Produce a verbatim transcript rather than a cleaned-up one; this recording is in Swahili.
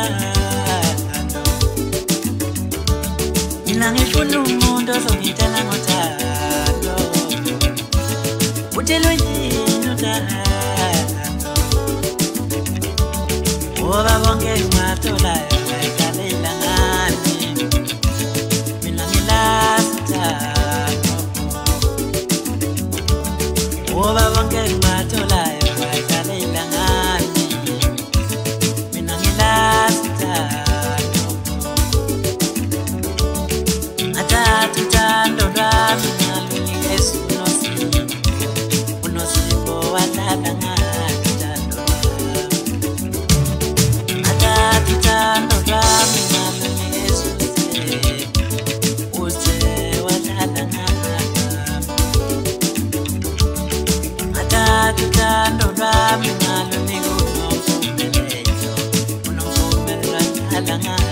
uthando mina ngifuna umuntu ozongitshela ngothando utshelwe yini uthando ngoba bonke engibatholayo bayidlalela ngani mina ngilazi uthando ngoba bonke engibatholayo bayidlalela ngani mina ngilazi uthando athatha uthando lwami ngalunike unosipho unosipho wadlala ngani uthando lwami athatha uthando lwami ngalunike unosipho uthe wadlala ngani athatha uthando lwami ngalunike unomvumelelo unomvumelelo wadlala ngani